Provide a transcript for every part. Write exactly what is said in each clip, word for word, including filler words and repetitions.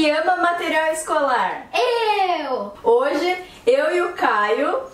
que ama material escolar? Eu! Hoje, eu e o Caio...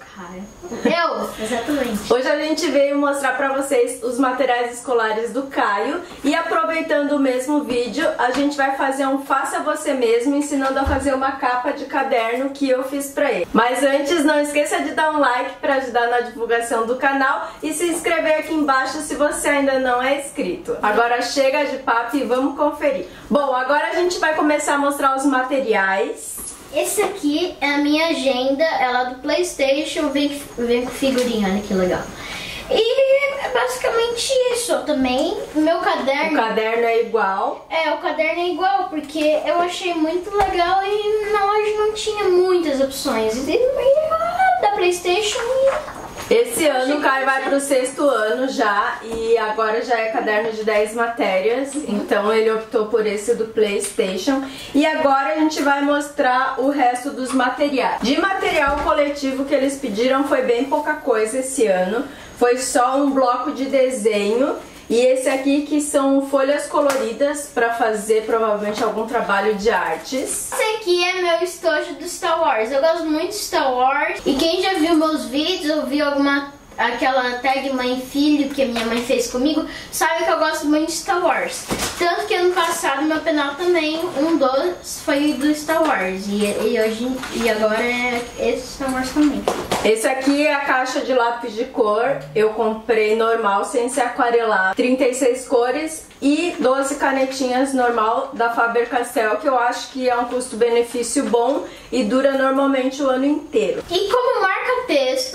Eu, exatamente. Hoje a gente veio mostrar pra vocês os materiais escolares do Caio. E aproveitando o mesmo vídeo, a gente vai fazer um faça você mesmo, ensinando a fazer uma capa de caderno que eu fiz pra ele. Mas antes, não esqueça de dar um like pra ajudar na divulgação do canal e se inscrever aqui embaixo se você ainda não é inscrito. Agora chega de papo e vamos conferir. Bom, agora a gente vai começar a mostrar os materiais. Esse aqui é a minha agenda, ela é do PlayStation, vem, vem com figurinha, olha que legal. E é basicamente isso também. Meu caderno... O caderno é igual. É, o caderno é igual, porque eu achei muito legal e na loja não tinha muitas opções. E da PlayStation e... Esse ano o Caio vai pro sexto ano já e agora já é caderno de dez matérias, então ele optou por esse do PlayStation. E agora a gente vai mostrar o resto dos materiais. De material coletivo que eles pediram foi bem pouca coisa esse ano, foi só um bloco de desenho. E esse aqui que são folhas coloridas para fazer provavelmente algum trabalho de artes. Esse aqui é meu estojo do Star Wars. Eu gosto muito de Star Wars. E quem já viu meus vídeos ou viu alguma aquela tag mãe e filho que a minha mãe fez comigo, sabe que eu gosto muito de Star Wars. Tanto que ano passado meu penal também, um dos foi do Star Wars. E, e, hoje, e agora é esse Star Wars também. Esse aqui é a caixa de lápis de cor. Eu comprei normal, sem ser aquarelado. trinta e seis cores e doze canetinhas normal da Faber-Castell, que eu acho que é um custo-benefício bom e dura normalmente o ano inteiro. E como marca texto,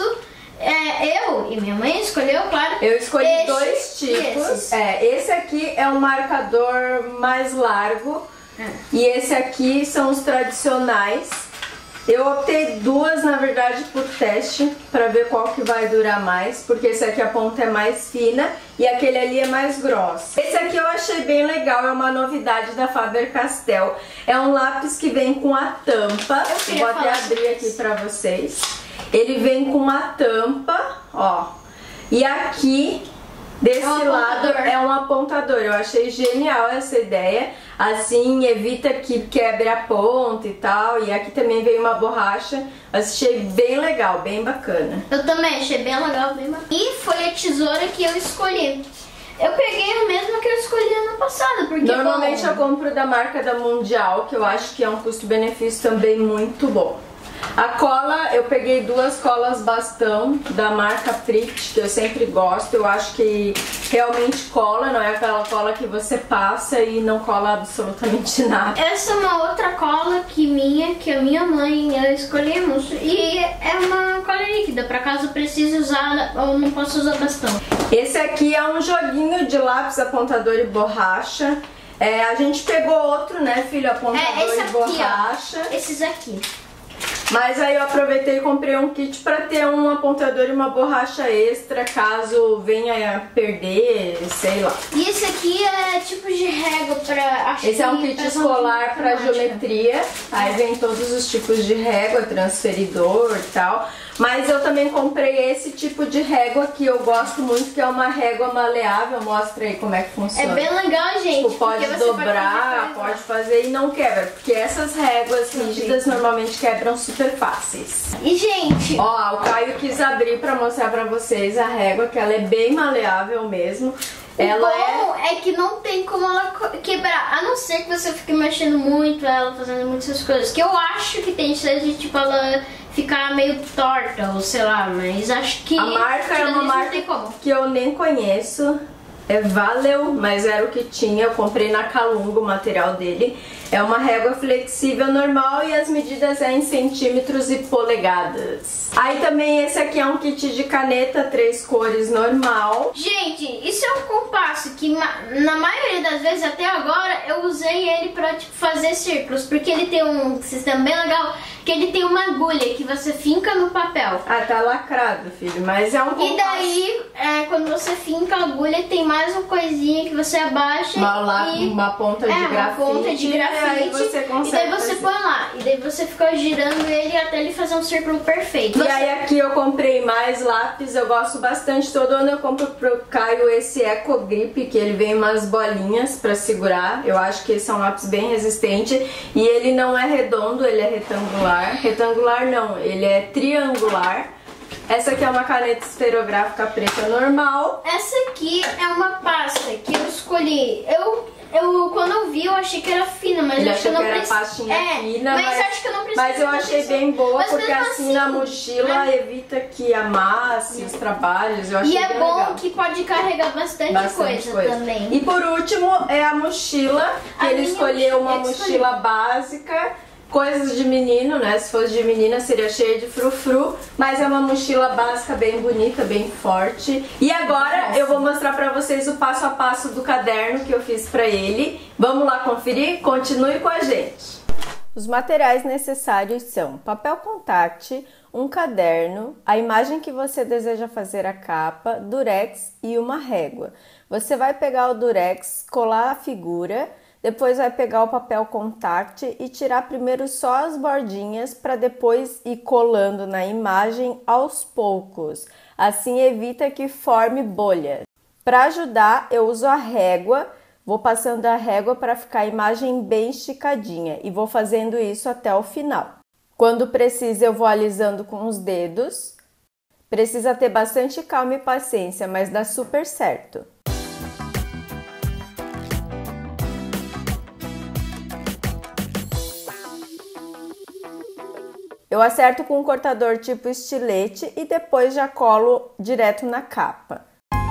é, eu e minha mãe escolheu, claro. Eu escolhi esse, dois tipos. Esses. É, esse aqui é um marcador mais largo é. E esse aqui são os tradicionais. Eu optei duas, na verdade, por teste, pra ver qual que vai durar mais, porque esse aqui a ponta é mais fina e aquele ali é mais grosso. Esse aqui eu achei bem legal, é uma novidade da Faber-Castell. É um lápis que vem com a tampa. Eu vou até abrir aqui pra vocês. Ele vem com uma tampa, ó. E aqui, desse é um lado, é um apontador. Eu achei genial essa ideia. Assim, evita que quebre a ponta e tal. E aqui também veio uma borracha. Achei bem legal, bem bacana. Eu também achei bem legal, bem bacana. E foi a tesoura que eu escolhi. Eu peguei a mesma que eu escolhi ano passado, porque normalmente bom, eu compro da marca da Mundial, que eu acho que é um custo-benefício também muito bom. A cola, eu peguei duas colas bastão da marca Pritt, que eu sempre gosto. Eu acho que realmente cola, não é aquela cola que você passa e não cola absolutamente nada. Essa é uma outra cola que minha, que a minha mãe e eu escolhemos. E é uma cola líquida, para caso precise usar ou não posso usar bastão. Esse aqui é um joguinho de lápis, apontador e borracha. É, a gente pegou outro, né, filho? Apontador é, esse e aqui, borracha. Ó, esses aqui. Mas aí eu aproveitei e comprei um kit pra ter um apontador e uma borracha extra, caso venha a perder, sei lá. E esse aqui é tipo de régua pra... Acho esse é um kit escolar pra geometria. Aí vem todos os tipos de régua, transferidor e tal. Mas eu também comprei esse tipo de régua que eu gosto muito, que é uma régua maleável. Mostra aí como é que funciona. É bem legal, gente. Tipo, pode dobrar, pode, pode fazer e não quebra. Porque essas réguas rígidas normalmente quebram super fáceis. E, gente... Ó, o Caio quis abrir pra mostrar pra vocês a régua, que ela é bem maleável mesmo. Ela o bom é... é que não tem como ela quebrar, a não ser que você fique mexendo muito ela, fazendo muitas coisas. Que eu acho que tem chance de, tipo, ela... ficar meio torta, ou sei lá, mas acho que... A marca é uma marca que eu nem conheço, é Valeu, mas era o que tinha, eu comprei na Calunga o material dele. É uma régua flexível normal e as medidas é em centímetros e polegadas. Aí também esse aqui é um kit de caneta, três cores normal. Gente, isso é um compasso que na maioria das vezes até agora eu usei ele pra, tipo, fazer círculos, porque ele tem um sistema bem legal que ele tem uma agulha que você finca no papel. Ah, tá lacrado, filho, mas é um compasso. E daí, é, quando você finca a agulha, tem mais uma coisinha que você abaixa uma, lá, e... uma ponta de é, grafite. uma ponta de grafite. E aí você consegue e daí você fazer. põe lá. E daí você fica girando ele até ele fazer um círculo perfeito. E Você... aí aqui eu comprei mais lápis, eu gosto bastante. Todo ano eu compro pro Caio esse Eco Grip, que ele vem umas bolinhas pra segurar. Eu acho que esse é um lápis bem resistente. E ele não é redondo, ele é retangular. Retangular não, ele é triangular. Essa aqui é uma caneta esferográfica preta normal. Essa aqui é uma pasta que eu escolhi. Eu, eu quando eu vi, eu achei que era fina, mas Ele eu acho que eu achou não que era preciso. pastinha É, fina, mas, mas, acho que eu não preciso. mas eu achei bem boa, mas porque mesmo assim, assim, na mochila né? evita que amasse os trabalhos. Eu achei E é bem bom legal. que pode carregar bastante, Bastante coisa, coisa também. E por último é a mochila, que A ele minha escolheu uma mochila, mochila básica. Coisas de menino, né? Se fosse de menina seria cheia de frufru, mas é uma mochila básica bem bonita, bem forte. E agora Nossa. eu vou mostrar pra vocês o passo a passo do caderno que eu fiz pra ele. Vamos lá conferir? Continue com a gente. Os materiais necessários são papel contact, um caderno, a imagem que você deseja fazer a capa, durex e uma régua. Você vai pegar o durex, colar a figura. Depois vai pegar o papel contact e tirar primeiro só as bordinhas para depois ir colando na imagem aos poucos. Assim evita que forme bolhas. Para ajudar, eu uso a régua. Vou passando a régua para ficar a imagem bem esticadinha e vou fazendo isso até o final. Quando precisa, eu vou alisando com os dedos. Precisa ter bastante calma e paciência, mas dá super certo. Eu acerto com um cortador tipo estilete e depois já colo direto na capa.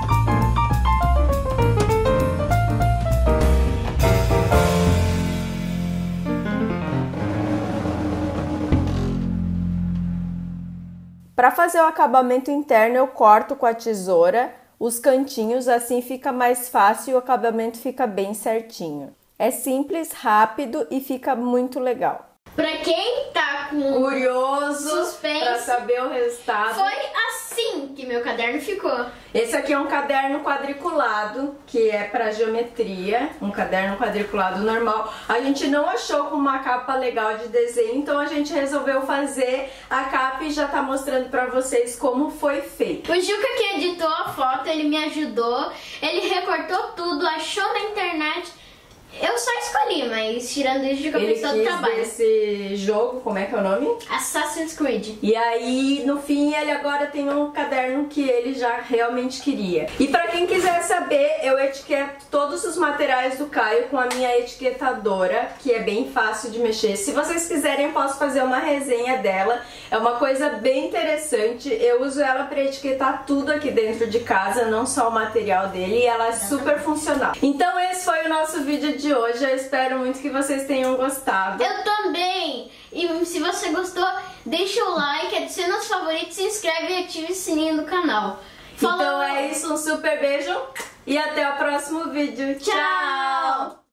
Para fazer o acabamento interno, eu corto com a tesoura os cantinhos, assim fica mais fácil e o acabamento fica bem certinho. É simples, rápido e fica muito legal. Pra quem tá com curioso suspense, pra saber o resultado, foi assim que meu caderno ficou. Esse aqui é um caderno quadriculado, que é para geometria, um caderno quadriculado normal. A gente não achou com uma capa legal de desenho, então a gente resolveu fazer a capa e já tá mostrando pra vocês como foi feito. O Juca que editou a foto, ele me ajudou, ele recortou tudo, achou na internet. Eu só escolhi, mas tirando isso, Juca fez todo o trabalho. Ele quis esse jogo, como é que é o nome? Assassin's Creed. E aí, no fim, ele agora tem um caderno que ele já realmente queria. E pra quem quiser saber, eu etiqueto todos os materiais do Caio com a minha etiquetadora, que é bem fácil de mexer. Se vocês quiserem, eu posso fazer uma resenha dela. É uma coisa bem interessante. Eu uso ela pra etiquetar tudo aqui dentro de casa, não só o material dele, e ela é super funcional. Então esse foi o nosso vídeo de hoje. Eu espero muito que vocês tenham gostado. Eu também! E se você gostou, deixa o like, adiciona os favoritos, se inscreve e ative o sininho do canal. Falou. Então é isso, um super beijo e até o próximo vídeo. Tchau!